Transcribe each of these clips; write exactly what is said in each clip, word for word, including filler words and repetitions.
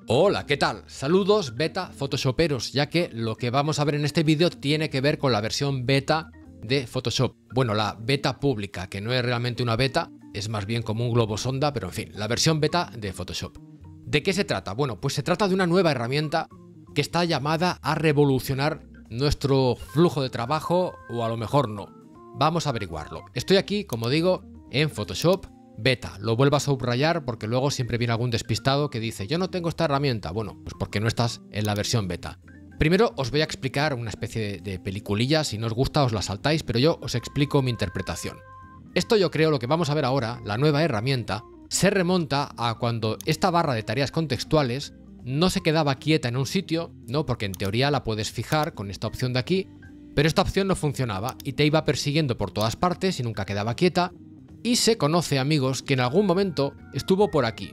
Hola, ¿qué tal? Saludos beta photoshoperos, ya que lo que vamos a ver en este vídeo tiene que ver con la versión beta de Photoshop. Bueno, la beta pública, que no es realmente una beta, es más bien como un globo sonda, pero en fin, la versión beta de Photoshop. ¿De qué se trata? Bueno, pues se trata de una nueva herramienta que está llamada a revolucionar nuestro flujo de trabajo, o a lo mejor no. Vamos a averiguarlo. Estoy aquí, como digo, en Photoshop beta. Lo vuelvo a subrayar porque luego siempre viene algún despistado que dice yo no tengo esta herramienta. Bueno, pues porque no estás en la versión beta. Primero os voy a explicar una especie de, de peliculilla. Si no os gusta os la saltáis, pero yo os explico mi interpretación. Esto yo creo, lo que vamos a ver ahora, la nueva herramienta, se remonta a cuando esta barra de tareas contextuales no se quedaba quieta en un sitio, ¿no? Porque en teoría la puedes fijar con esta opción de aquí, pero esta opción no funcionaba y te iba persiguiendo por todas partes y nunca quedaba quieta. Y se conoce, amigos, que en algún momento estuvo por aquí.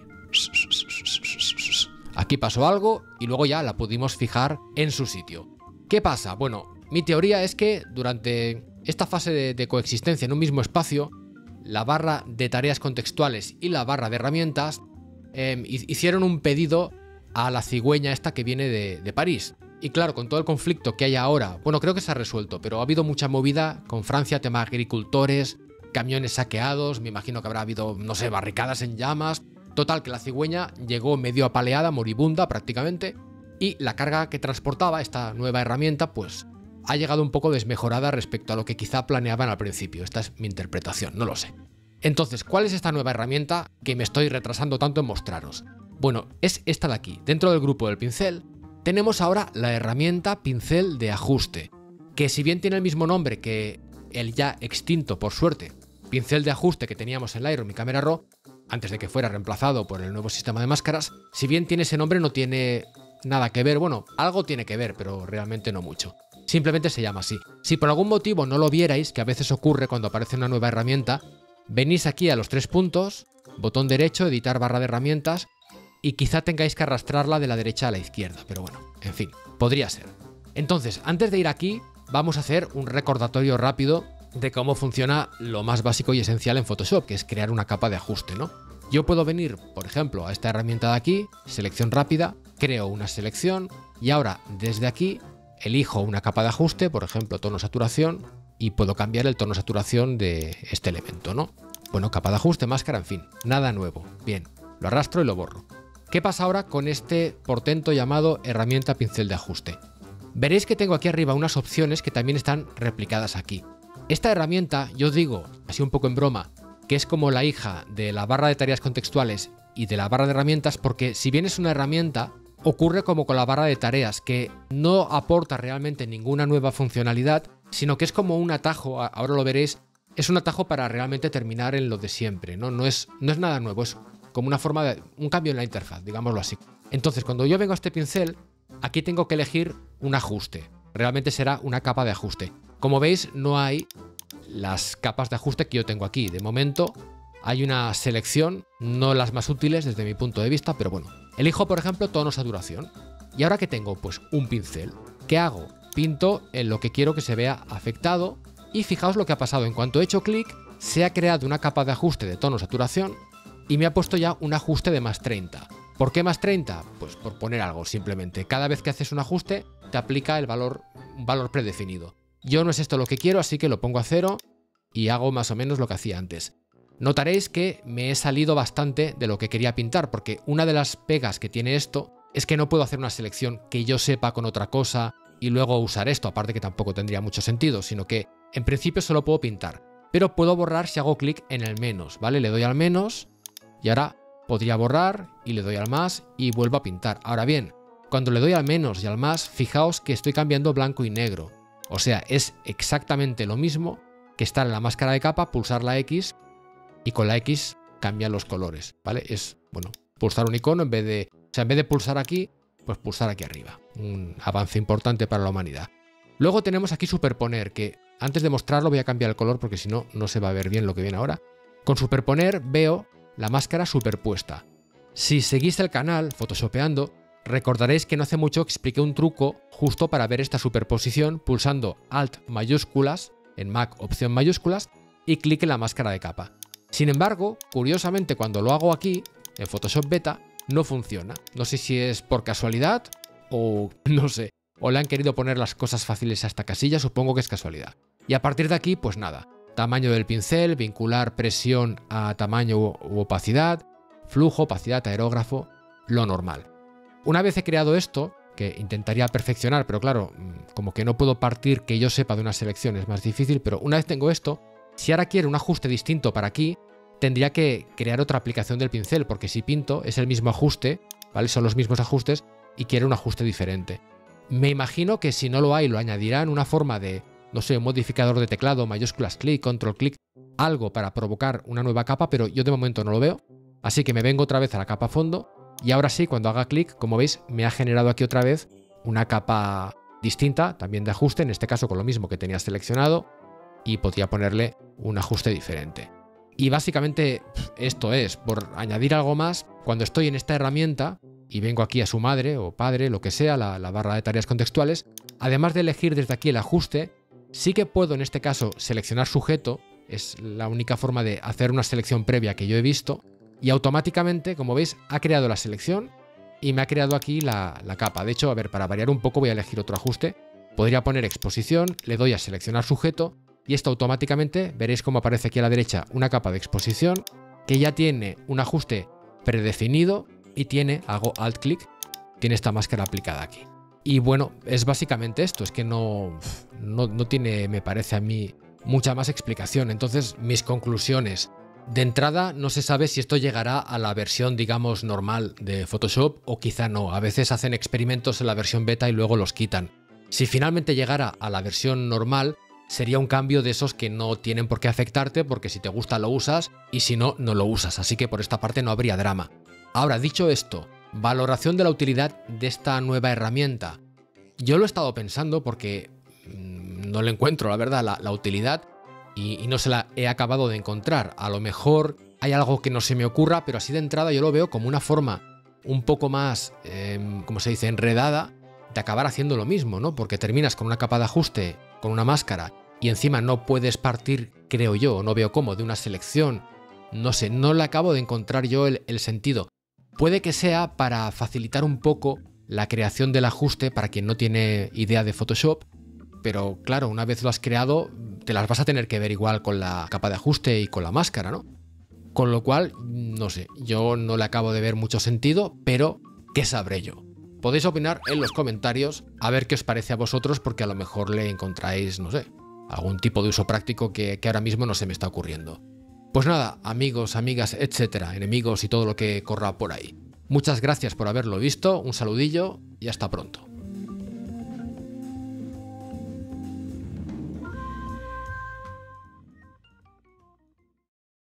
Aquí pasó algo y luego ya la pudimos fijar en su sitio. ¿Qué pasa? Bueno, mi teoría es que durante esta fase de, de coexistencia en un mismo espacio, la barra de tareas contextuales y la barra de herramientas eh, hicieron un pedido a la cigüeña esta que viene de, de París. Y claro, con todo el conflicto que hay ahora, bueno, creo que se ha resuelto, pero ha habido mucha movida con Francia, tema agricultores, camiones saqueados, me imagino que habrá habido, no sé, barricadas en llamas. Total, que la cigüeña llegó medio apaleada, moribunda prácticamente, y la carga que transportaba esta nueva herramienta, pues ha llegado un poco desmejorada respecto a lo que quizá planeaban al principio. Esta es mi interpretación, no lo sé. Entonces, ¿cuál es esta nueva herramienta que me estoy retrasando tanto en mostraros? Bueno, es esta de aquí. Dentro del grupo del pincel, tenemos ahora la herramienta pincel de ajuste, que si bien tiene el mismo nombre que el ya extinto, por suerte, pincel de ajuste que teníamos en Lightroom y Camera Raw, antes de que fuera reemplazado por el nuevo sistema de máscaras, si bien tiene ese nombre no tiene nada que ver, bueno, algo tiene que ver, pero realmente no mucho. Simplemente se llama así. Si por algún motivo no lo vierais, que a veces ocurre cuando aparece una nueva herramienta, venís aquí a los tres puntos, botón derecho, editar barra de herramientas, y quizá tengáis que arrastrarla de la derecha a la izquierda, pero bueno, en fin, podría ser. Entonces, antes de ir aquí, vamos a hacer un recordatorio rápido de cómo funciona lo más básico y esencial en Photoshop, que es crear una capa de ajuste, ¿no? Yo puedo venir, por ejemplo, a esta herramienta de aquí, selección rápida, creo una selección y ahora desde aquí elijo una capa de ajuste, por ejemplo, tono saturación, y puedo cambiar el tono saturación de este elemento, ¿no? Bueno, capa de ajuste, máscara, en fin, nada nuevo. Bien, lo arrastro y lo borro. ¿Qué pasa ahora con este portento llamado herramienta pincel de ajuste? Veréis que tengo aquí arriba unas opciones que también están replicadas aquí. Esta herramienta, yo digo, así un poco en broma, que es como la hija de la barra de tareas contextuales y de la barra de herramientas, porque si bien es una herramienta, ocurre como con la barra de tareas, que no aporta realmente ninguna nueva funcionalidad, sino que es como un atajo, ahora lo veréis, es un atajo para realmente terminar en lo de siempre, ¿no? No es, no es nada nuevo, es como una forma de un cambio en la interfaz, digámoslo así. Entonces, cuando yo vengo a este pincel, aquí tengo que elegir un ajuste. Realmente será una capa de ajuste. Como veis, no hay las capas de ajuste que yo tengo aquí. De momento hay una selección, no las más útiles desde mi punto de vista, pero bueno. Elijo, por ejemplo, tono saturación. ¿Y ahora qué tengo? Pues un pincel. ¿Qué hago? Pinto en lo que quiero que se vea afectado y fijaos lo que ha pasado. En cuanto he hecho clic, se ha creado una capa de ajuste de tono saturación y me ha puesto ya un ajuste de más treinta. ¿Por qué más treinta? Pues por poner algo, simplemente. Cada vez que haces un ajuste, te aplica el valor, un valor predefinido. Yo no es esto lo que quiero, así que lo pongo a cero y hago más o menos lo que hacía antes. Notaréis que me he salido bastante de lo que quería pintar, porque una de las pegas que tiene esto es que no puedo hacer una selección que yo sepa con otra cosa y luego usar esto, aparte que tampoco tendría mucho sentido, sino que en principio solo puedo pintar. Pero puedo borrar si hago clic en el menos, ¿vale? Le doy al menos y ahora podría borrar y le doy al más y vuelvo a pintar. Ahora bien, cuando le doy al menos y al más, fijaos que estoy cambiando blanco y negro. O sea, es exactamente lo mismo que estar en la máscara de capa, pulsar la X y con la X cambian los colores, ¿vale? Es, bueno, pulsar un icono en vez de, o sea, en vez de pulsar aquí, pues pulsar aquí arriba. Un avance importante para la humanidad. Luego tenemos aquí superponer, que antes de mostrarlo voy a cambiar el color porque si no, no se va a ver bien lo que viene ahora. Con superponer veo la máscara superpuesta. Si seguís el canal Photoshopeando, recordaréis que no hace mucho expliqué un truco justo para ver esta superposición pulsando Alt mayúsculas, en Mac opción mayúsculas, y clic en la máscara de capa. Sin embargo, curiosamente cuando lo hago aquí, en Photoshop Beta, no funciona. No sé si es por casualidad o no sé. O le han querido poner las cosas fáciles a esta casilla, supongo que es casualidad. Y a partir de aquí, pues nada. Tamaño del pincel, vincular presión a tamaño u opacidad, flujo, opacidad, aerógrafo, lo normal. Una vez he creado esto, que intentaría perfeccionar, pero claro, como que no puedo partir que yo sepa de una selección, es más difícil, pero una vez tengo esto, si ahora quiero un ajuste distinto para aquí, tendría que crear otra aplicación del pincel, porque si pinto es el mismo ajuste, ¿vale? Son los mismos ajustes y quiero un ajuste diferente. Me imagino que si no lo hay, lo añadirán una forma de, no sé, un modificador de teclado, mayúsculas clic, control clic, algo para provocar una nueva capa, pero yo de momento no lo veo. Así que me vengo otra vez a la capa fondo y ahora sí, cuando haga clic, como veis, me ha generado aquí otra vez una capa distinta, también de ajuste, en este caso con lo mismo que tenía seleccionado, y podría ponerle un ajuste diferente. Y básicamente esto es, por añadir algo más, cuando estoy en esta herramienta y vengo aquí a su madre o padre, lo que sea, la, la barra de tareas contextuales, además de elegir desde aquí el ajuste, sí que puedo en este caso seleccionar sujeto, es la única forma de hacer una selección previa que yo he visto, y automáticamente, como veis, ha creado la selección y me ha creado aquí la, la capa. De hecho, a ver, para variar un poco voy a elegir otro ajuste. Podría poner exposición, le doy a seleccionar sujeto y esto automáticamente, veréis cómo aparece aquí a la derecha una capa de exposición que ya tiene un ajuste predefinido y tiene, hago alt clic, tiene esta máscara aplicada aquí. Y bueno, es básicamente esto, es que no, no, no tiene, me parece a mí, mucha más explicación. Entonces, mis conclusiones. De entrada, no se sabe si esto llegará a la versión, digamos, normal de Photoshop o quizá no. A veces hacen experimentos en la versión beta y luego los quitan. Si finalmente llegara a la versión normal, sería un cambio de esos que no tienen por qué afectarte porque si te gusta lo usas y si no, no lo usas. Así que por esta parte no habría drama. Ahora, dicho esto, valoración de la utilidad de esta nueva herramienta. Yo lo he estado pensando porque mmm, no le encuentro, la verdad, la, la utilidad. Y, y no se la he acabado de encontrar. A lo mejor hay algo que no se me ocurra, pero así de entrada yo lo veo como una forma un poco más, eh, como se dice, enredada de acabar haciendo lo mismo, ¿no? Porque terminas con una capa de ajuste, con una máscara, y encima no puedes partir, creo yo, no veo cómo, de una selección. No sé, no le acabo de encontrar yo el, el sentido. Puede que sea para facilitar un poco la creación del ajuste para quien no tiene idea de Photoshop, pero claro, una vez lo has creado, te las vas a tener que ver igual con la capa de ajuste y con la máscara, ¿no? Con lo cual, no sé, yo no le acabo de ver mucho sentido, pero ¿qué sabré yo? Podéis opinar en los comentarios a ver qué os parece a vosotros, porque a lo mejor le encontráis, no sé, algún tipo de uso práctico que, que ahora mismo no se me está ocurriendo. Pues nada, amigos, amigas, etcétera, enemigos y todo lo que corra por ahí. Muchas gracias por haberlo visto, un saludillo y hasta pronto.